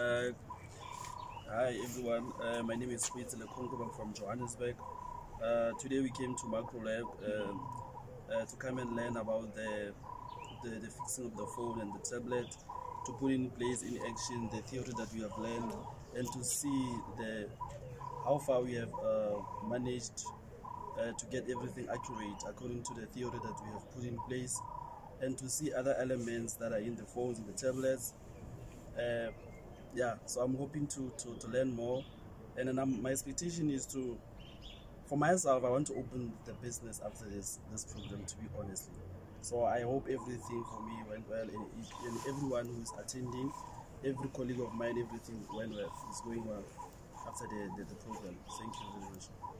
Uh, Hi everyone, my name is Fritz Lekonkobang from Johannesburg. Today we came to MacroLab to come and learn about the fixing of the phone and the tablet, to put in place in action the theory that we have learned, and to see how far we have managed to get everything accurate according to the theory that we have put in place, and to see other elements that are in the phones and the tablets. Yeah, so I'm hoping to learn more, and then my expectation is to, for myself, I want to open the business after this program, to be honestly. So I hope everything for me went well, and everyone who is attending, every colleague of mine, everything went well, is going well after the program. Thank you very much.